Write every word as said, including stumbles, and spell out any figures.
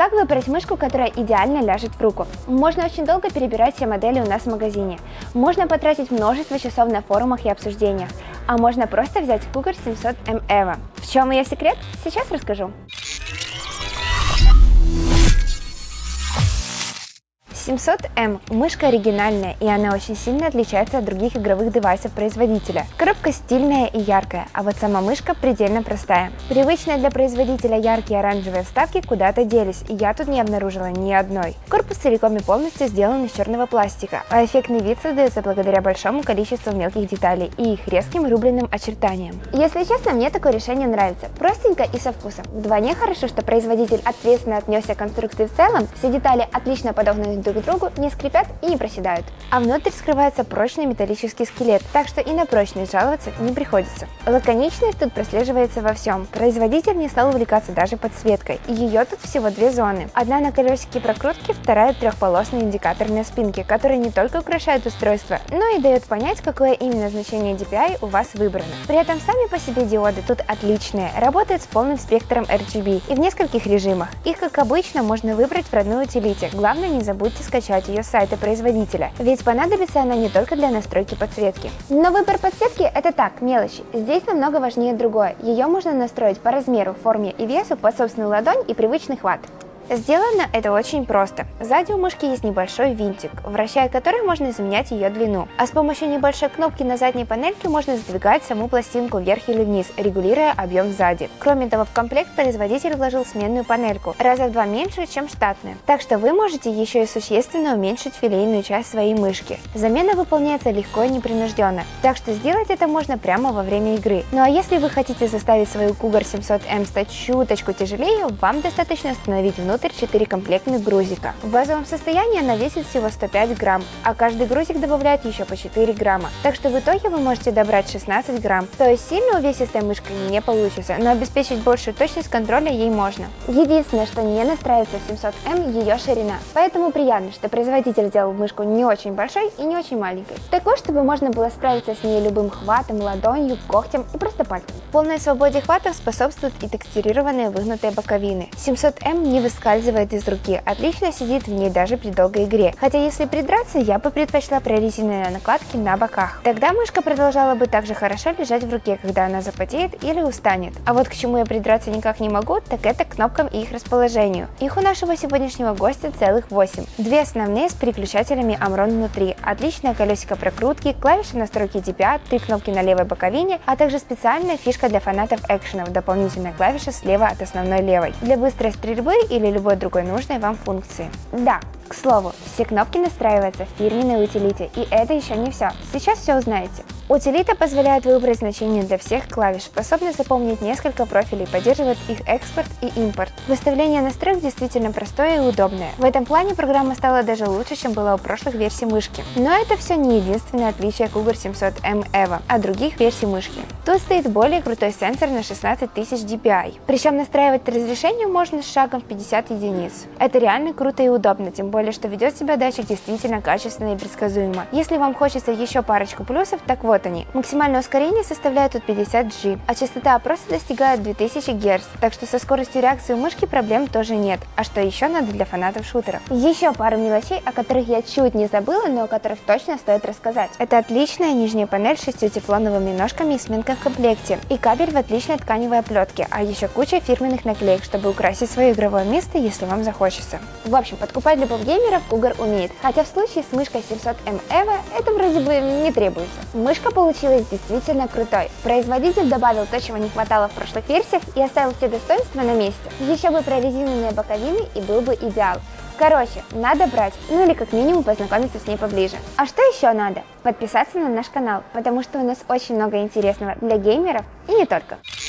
Как выбрать мышку, которая идеально ляжет в руку? Можно очень долго перебирать все модели у нас в магазине. Можно потратить множество часов на форумах и обсуждениях. А можно просто взять Cougar семьсот эм Evo. В чем ее секрет? Сейчас расскажу. семьсот эм мышка оригинальная, и она очень сильно отличается от других игровых девайсов производителя. Коробка стильная и яркая, а вот сама мышка предельно простая. Привычные для производителя яркие оранжевые вставки куда-то делись, и я тут не обнаружила ни одной. Корпус целиком и полностью сделан из черного пластика, а эффектный вид создается благодаря большому количеству мелких деталей и их резким рубленным очертаниям. Если честно, мне такое решение нравится. Простенько и со вкусом. Вдвойне хорошо, что производитель ответственно отнесся к конструкции в целом, все детали отлично подогнаны друг к другу, не скрипят и не проседают. А внутрь скрывается прочный металлический скелет, так что и на прочность жаловаться не приходится. Лаконичность тут прослеживается во всем. Производитель не стал увлекаться даже подсветкой. Ее тут всего две зоны. Одна на колесике прокрутки, вторая трехполосный индикатор на спинке, который не только украшает устройство, но и дает понять, какое именно значение ди пи ай у вас выбрано. При этом сами по себе диоды тут отличные, работают с полным спектром эр джи би и в нескольких режимах. Их, как обычно, можно выбрать в родной утилите. Главное, не забудьте скачать ее с сайта производителя, ведь понадобится она не только для настройки подсветки. Но выбор подсветки — это так, мелочи. Здесь намного важнее другое. Ее можно настроить по размеру, форме и весу под собственную ладонь и привычный хват. Сделано это очень просто. Сзади у мышки есть небольшой винтик, вращая который можно изменять ее длину. А с помощью небольшой кнопки на задней панельке можно сдвигать саму пластинку вверх или вниз, регулируя объем сзади. Кроме того, в комплект производитель вложил сменную панельку, раза в два меньше, чем штатная. Так что вы можете еще и существенно уменьшить филейную часть своей мышки. Замена выполняется легко и непринужденно, так что сделать это можно прямо во время игры. Ну а если вы хотите заставить свою Cougar семьсот эм стать чуточку тяжелее, вам достаточно установить внутрь четыре комплектных грузика. В базовом состоянии она весит всего сто пять грамм, а каждый грузик добавляет еще по четыре грамма. Так что в итоге вы можете добрать шестнадцать грамм. То есть сильно увесистая мышка не получится, но обеспечить большую точность контроля ей можно. Единственное, что не настраивается в семьсот эм, ее ширина. Поэтому приятно, что производитель сделал мышку не очень большой и не очень маленькой. Такой, чтобы можно было справиться с ней любым хватом, ладонью, когтем и просто пальцем. Полной свободе хватов способствуют и текстурированные выгнутые боковины. семьсот эм не выскальзывает из руки, отлично сидит в ней даже при долгой игре. Хотя если придраться, я бы предпочла прорезиненные накладки на боках. Тогда мышка продолжала бы также хорошо лежать в руке, когда она запотеет или устанет. А вот к чему я придраться никак не могу, так это к кнопкам и их расположению. Их у нашего сегодняшнего гостя целых восемь. Две основные с переключателями Amron внутри, отличное колесико прокрутки, клавиши настройки ди пи ай, три кнопки на левой боковине, а также специальная фишка для фанатов экшенов, дополнительная клавиша слева от основной левой, для быстрой стрельбы или любой другой нужной вам функции. Да, к слову, все кнопки настраиваются в фирменной утилите, и это еще не все. Сейчас все узнаете. Утилита позволяет выбрать значения для всех клавиш, способна запомнить несколько профилей, поддерживает их экспорт и импорт. Выставление настроек действительно простое и удобное. В этом плане программа стала даже лучше, чем была у прошлых версий мышки. Но это все не единственное отличие Cougar семьсот эм Evo от других версий мышки. Тут стоит более крутой сенсор на шестнадцать тысяч ди пи ай. Причем настраивать разрешение можно с шагом в пятьдесят единиц. Это реально круто и удобно, тем более, что ведет себя датчик действительно качественно и предсказуемо. Если вам хочется еще парочку плюсов, так вот они. Максимальное ускорение составляет тут пятьдесят джи, а частота опроса достигает две тысячи герц, так что со скоростью реакции у мышки проблем тоже нет. А что еще надо для фанатов шутеров? Еще пару мелочей, о которых я чуть не забыла, но о которых точно стоит рассказать. Это отличная нижняя панель с шестью тефлоновыми ножками и сминкой в комплекте, и кабель в отличной тканевой оплетке, а еще куча фирменных наклеек, чтобы украсить свое игровое место, если вам захочется. В общем, подкупать любых геймеров Cougar умеет, хотя в случае с мышкой семьсот эм Evo это вроде бы не требуется. Мышка получилась действительно крутой. Производитель добавил то, чего не хватало в прошлых версиях, и оставил все достоинства на месте. Еще бы прорезиненные боковины, и был бы идеал. Короче, надо брать, ну или как минимум познакомиться с ней поближе. А что еще надо? Подписаться на наш канал, потому что у нас очень много интересного для геймеров и не только.